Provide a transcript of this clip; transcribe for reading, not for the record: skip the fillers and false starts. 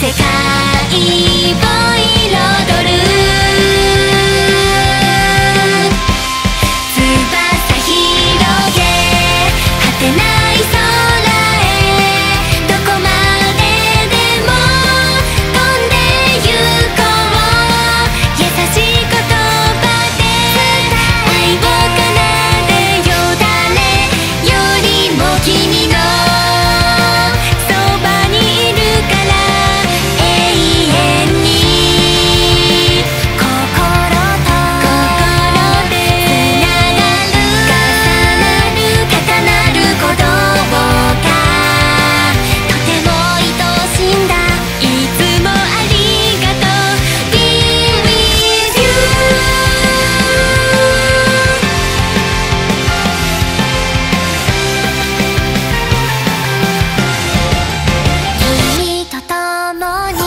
世界を彩る翼広げ果てない空へどこまででも飛んでゆこう優しい言葉で愛を奏でよう誰よりも君のそばにいるから永遠に心と心でつながる重なる鼓動がとても愛しいんだいつもありがとう Be with you 君と共に